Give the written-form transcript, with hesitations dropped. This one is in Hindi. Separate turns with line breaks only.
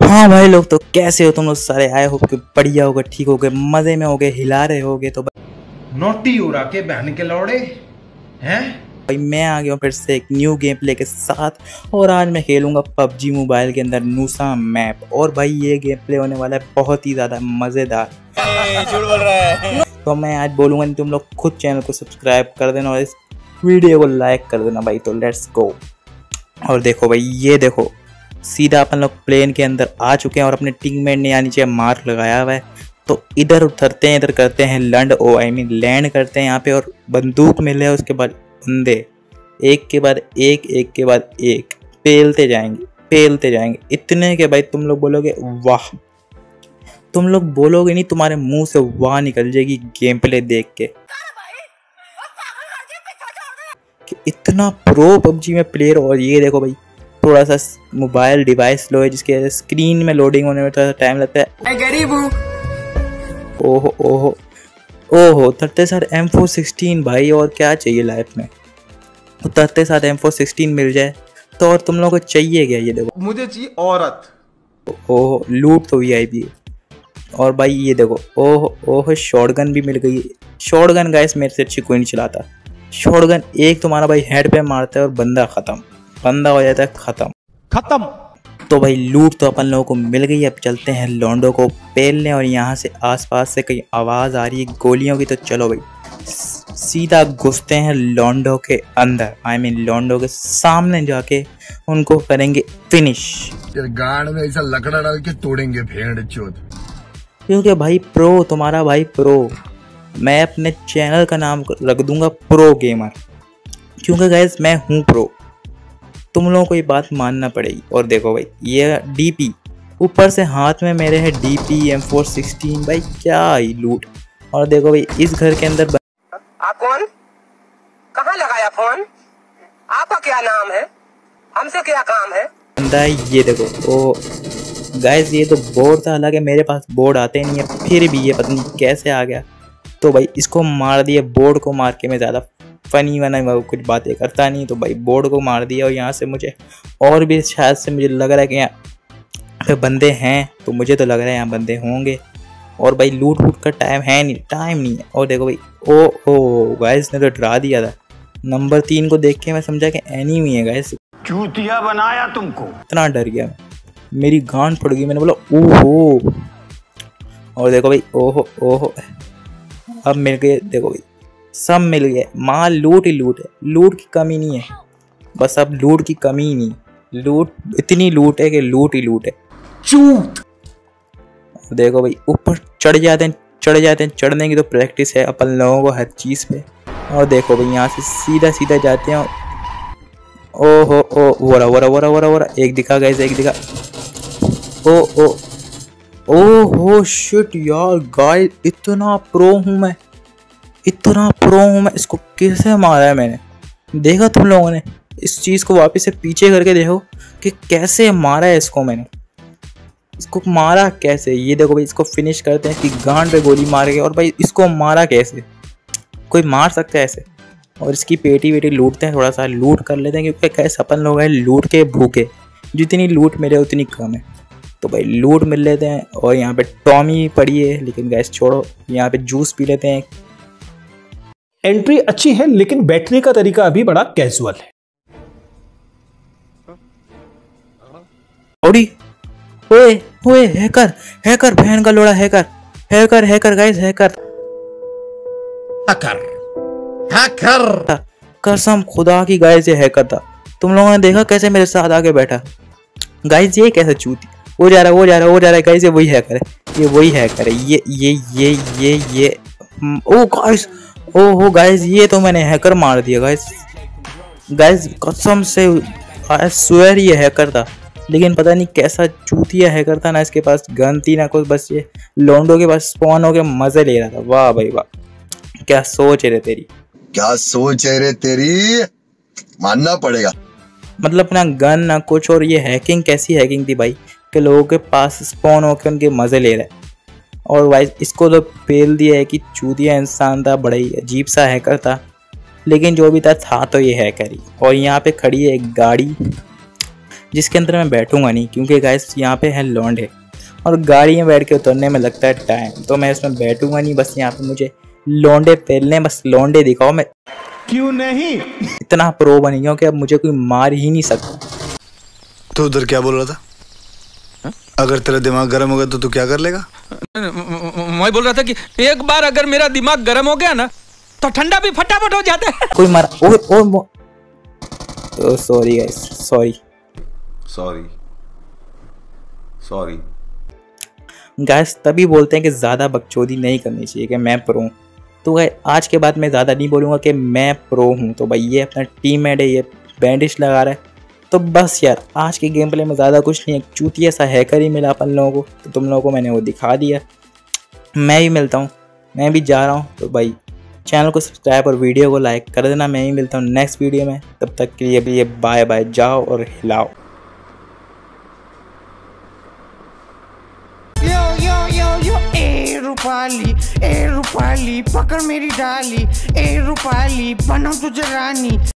हाँ भाई लोग, तो कैसे हो तुम लोग सारे? आए हो कि बढ़िया होगे, ठीक होगे, मजे में होगे, हिला रहे होगे। तो
नोटी उड़ा के बहन के लौड़े हैं
भाई मैं आ गया हूँ फिर से एक न्यू गेम प्ले के साथ। और आज मैं खेलूंगा पबजी मोबाइल के अंदर नूसा मैप। और भाई ये गेम प्ले होने वाला है बहुत ही ज़्यादा मज़ेदार।
झूठ बोल रहा है।
तो मैं आज बोलूँगा नहीं, तुम लोग खुद चैनल को सब्सक्राइब कर देना और इस वीडियो को लाइक कर देना भाई। तो लेट्स गो। और देखो भाई, ये देखो सीधा अपन लोग प्लेन के अंदर आ चुके हैं और अपने टीममेट ने यहाँ नीचे मार्क लगाया हुआ है। तो इधर उतरते हैं, इधर करते हैं लैंड करते हैं यहाँ पे। और बंदूक मिले, उसके बाद बंदे एक के बाद एक पेलते जाएंगे इतने के भाई तुम लोग बोलोगे वाह। तुम लोग बोलोगे नहीं, तुम्हारे मुंह से वाह निकल जाएगी गेम प्ले देख के कि इतना प्रो पबजी में प्लेयर। और ये देखो भाई, थोड़ा सा मोबाइल डिवाइस लो है जिसकी वजह से स्क्रीन में लोडिंग होने में थोड़ा सा टाइम लगता है। गरीब हूँ। ओहो ओहो ओहो, उतरते सर M416 भाई, और क्या चाहिए लाइफ में। उतरते साथ M416 मिल जाए तो और तुम लोगों को चाहिए क्या? ये देखो,
मुझे चाहिए औरत।
ओहो, लूट तो VIP है। और भाई ये देखो, ओहो ओहो, शॉटगन भी मिल गई। शॉटगन गाइस मेरे से अच्छी कोई नहीं चलाता। शॉटगन एक तुम्हारा भाई हेड पे मारता है और बंदा हो जाता है खत्म। तो भाई लूट तो अपन लोगों को मिल गई। अब चलते हैं लॉन्डो को पेलने। और यहाँ से आसपास से कहीं आवाज़ आ रही है गोलियों की, तो चलो भाई सीधा घुसते हैं लॉन्डो के अंदर। लॉन्डो के सामने जाके उनको करेंगे फिनिश।
गाड़ में ऐसा लकड़ा डाल के तोड़ेंगे भेड़ चोद।
क्योंकि भाई प्रो, तुम्हारा भाई प्रो। मैं अपने चैनल का नाम रख दूंगा प्रो गेमर, क्योंकि गाइस मैं हूँ प्रो। तुम लोगों को ये बात मानना पड़ेगी। और देखो भाई, ये DP ऊपर से हाथ में मेरे है DP M416 भाई, क्या ही लूट। और देखो भाई, इस घर के अंदर
आप कौन? कहाँ लगाया फोन? आपका क्या नाम है? हमसे क्या काम है?
बंदा है। ये देखो, ओ गाइस, ये तो बोर्ड था, हालांकि मेरे पास बोर्ड आते ही नहीं है, फिर भी ये पता नहीं कैसे आ गया। तो भाई इसको मार दिया। बोर्ड को मार के मैं ज़्यादा फनी कुछ बातें करता नहीं, तो भाई बोर्ड को मार दिया। और यहाँ से मुझे और भी शायद से मुझे लग रहा है कि यहाँ पे बंदे हैं, तो मुझे तो लग रहा है यहाँ बंदे होंगे। और भाई लूट का टाइम नहीं है। और देखो भाई, ओ गाइस ने तो डरा दिया था। नंबर 3 को देख के मैं समझा कि एनिमी है गाइस।
चूतिया बनाया तुमको।
इतना डर गया मैं, मेरी गांड फट गई। मैंने बोला ओहो। और देखो भाई, ओहो अब मिल गए। देखो भाई सब मिल गए। माल लूट ही लूट है, लूट की कमी नहीं है। बस अब लूट की कमी ही नहीं, लूट इतनी लूट है कि लूट ही लूट है।
चूत।
देखो भाई, ऊपर चढ़ जाते हैं। चढ़ने की तो प्रैक्टिस है अपन लोगों को हर चीज़ पे। और देखो भाई, यहाँ से सीधा जाते हैं। ओहो एक दिखा गैस, एक दिखा। ओहो शिट यार गाइस, इतना प्रो हूँ मैं। इसको कैसे मारा है मैंने, देखा तुम लोगों ने? इस चीज़ को वापस से पीछे करके देखो कि कैसे मारा है इसको मैंने। इसको मारा कैसे, ये देखो भाई। इसको फिनिश करते हैं कि गांड पे गोली मार के। और भाई इसको मारा कैसे, कोई मार सकता है ऐसे? और इसकी पेटी वेटी लूटते हैं, थोड़ा सा लूट कर लेते हैं, क्योंकि कैसे अपन लोग हैं लूट के भूखे। जितनी लूट मिले उतनी कम है। तो भाई लूट मिल लेते हैं। और यहाँ पे टॉमी पड़ी है, लेकिन गैस छोड़ो, यहाँ पे जूस पी लेते हैं।
एंट्री अच्छी है, लेकिन बैठने का तरीका अभी बड़ा कैजुअल है।
ओए हैकर बहन का लोड़ा, हैकर गाइस, हैकर कसम खुदा की गाइस, ये हैकर था। तुम लोगों ने देखा कैसे मेरे साथ आके बैठा? गाइस ये कैसे चूती, वो जा रहा है गाइस। ये वही हैकर है, ये ओ गाइस, ओहो गाइस, ये तो मैंने हैकर मार दिया गाइस कसम से। आई स्वेयर ये हैकर था, लेकिन पता नहीं कैसा चूतिया हैकर था ना। इसके पास गन थी ना कुछ, बस ये लॉन्डो के पास स्पॉन होके मजे ले रहा था। वाह भाई वाह, क्या सोच है तेरी,
मानना पड़ेगा।
मतलब ना गन ना कुछ। और ये हैकिंग कैसी हैकिंग थी भाई कि लोगों के पास स्पॉन होके उनके मजे ले रहे हैं। और भाई इसको तो पेल दिया है कि चूतिया इंसान था, बड़ा ही अजीब सा हैकर था। लेकिन जो भी था तो ये हैकर ही। और यहाँ पे खड़ी है एक गाड़ी, जिसके अंदर मैं बैठूंगा नहीं, क्योंकि गाइस यहाँ पे है लौंडे और गाड़ी में बैठ के उतरने में लगता है टाइम, तो मैं इसमें बैठूंगा नहीं। बस यहाँ पे मुझे लौंडे पेलने, बस लौंडे दिखाओ। मैं
क्यों नहीं?
इतना प्रो बन गया हूं कि अब मुझे कोई मार ही नहीं सकता।
तू उधर क्या बोल रहा था? अगर तेरा दिमाग गर्म हो गया तो तू क्या कर लेगा?
मैं बोल रहा था कि एक बार अगर मेरा दिमाग गर्म हो गया ना तो ठंडा भी फटाफट हो जाता है।
कोई मारा तो सॉरी गाइस, सॉरी गाइस। तभी बोलते हैं कि ज़्यादा बकचोदी नहीं करनी चाहिए कि मैं प्रो हूँ। तो भाई आज के बाद मैं ज़्यादा नहीं बोलूँगा कि मैं प्रो हूँ। तो भाई ये अपना टीममेट है, ये बैंडेज लगा रहा है। तो बस यार आज के गेम प्ले में ज़्यादा कुछ नहीं है, चूतिया सा हैकर ही मिला अपन लोगों को, तो तुम लोगों को मैंने वो दिखा दिया। मैं भी मिलता हूँ, मैं भी जा रहा हूँ। तो भाई चैनल को सब्सक्राइब और वीडियो को लाइक कर देना। मैं ही मिलता हूँ नेक्स्ट वीडियो में, तब तक के लिए भी ये बाय बाय, जाओ और हिलाओ।
ए रूपाली पकड़ मेरी डाली, ए रूपाली बनाओ तुझे रानी।